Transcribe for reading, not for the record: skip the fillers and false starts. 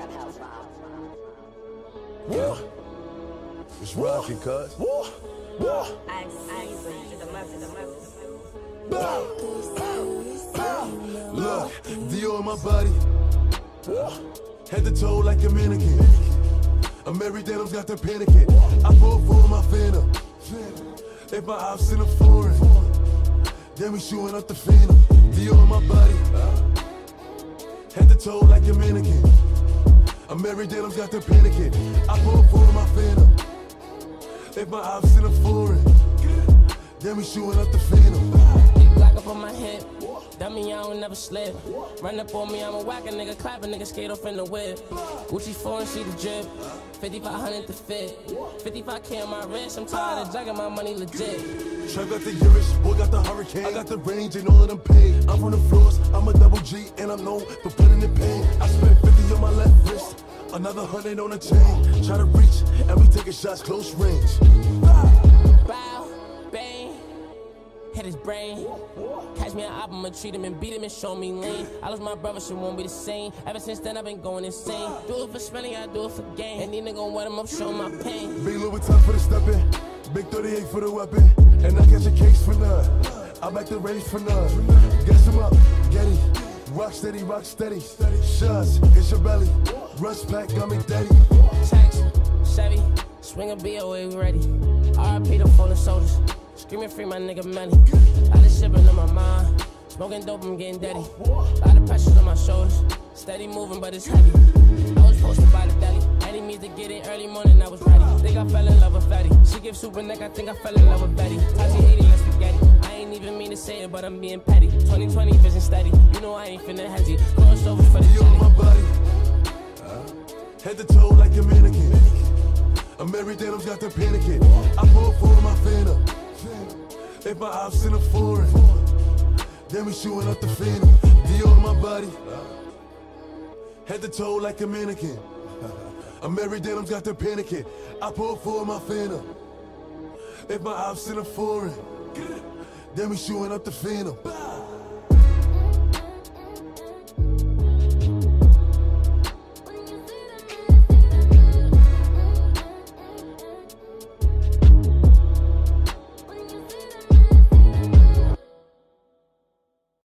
Yeah. It's rockin', cuz. Look, Dior on my body. Head to toe like a mannequin. Amiri denims got the panickin. I pull for my Fanta. If my ops in a foreign, then we shootin' up the Fanta. Dior on my body. Head to toe like a mannequin. Amiri denims got the panickin. I pull for my Fanta. If my ops in a foreign, then we shootin' up the Fanta. Big block up on my hip. Dummy, I don't never slip. Run up on me, I'm a whack a nigga, clap a nigga, skate off in the whip. Gucci foreign, see the drip. 5,500 to fit. 55K on my wrist, I'm tired of jugging my money legit. Trap got the Irish, boy got the hurricane. I got the range and all of them paid. I'm from the floors, I'm a double G, and I'm known for putting in pain. I spent 50 on my left wrist, another 100 on the chain. Try to reach, and we taking shots close range. Bow, bang, hit his brain. Catch me an album, I'ma treat him and beat him and show me lean. I lost my brother, she won't be the same. Ever since then, I've been going insane. Do it for spending, I do it for gain. And these niggas gon' wet him up, show my pain. Big Louis top for the steppin', big 38 for the weapon. And I catch a case for none. I back the race for none. Guess him up, Getty. Rock steady, rock steady. Shots, it's your belly. Rush pack, got me daddy. Tax, Chevy, swing a BOA, we ready. RIP the fallen soldiers. Screaming free my nigga money. Lot of shipping on my mind. Smoking dope, I'm getting dirty. Lot of pressures on my shoulders. Steady moving, but it's heavy. I was posted by the deli. Enemies to get it early morning, I was ready. Think I fell in love with Fatty. She gives super neck, I think I fell in love with Betty. Taxi 80, let's spaghetti. I ain't even mean to say it, but I'm being petty. 2020 vision steady. You know I ain't finna hesitate. Crossover for the You on my body. Head to toe like a mannequin. Amiri denims got the panickin. I pull for my Fanta. If my ops in a foreign, then we shootin' up the Fanta. Dior on my body. Head to toe like a mannequin. Amiri denims got the panickin. I pull for my Fanta. If my ops in a foreign, then we shootin' up the Fanta.